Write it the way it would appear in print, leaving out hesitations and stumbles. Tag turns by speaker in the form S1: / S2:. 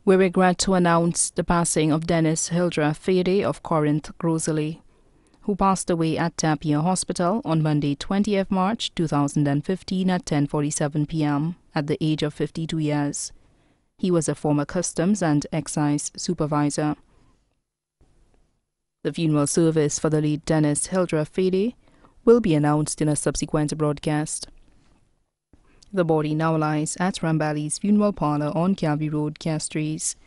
S1: We regret to announce the passing of Denis Hildreth Fedee of Corinth, Rosalie, who passed away at Tapia Hospital on Monday, 20th March 2015 at 10:47 p.m. at the age of 52 years. He was a former Customs and Excise supervisor. The funeral service for the late Denis Hildreth Fedee will be announced in a subsequent broadcast. The body now lies at Rambali's funeral parlor on Calvi Road, Castries.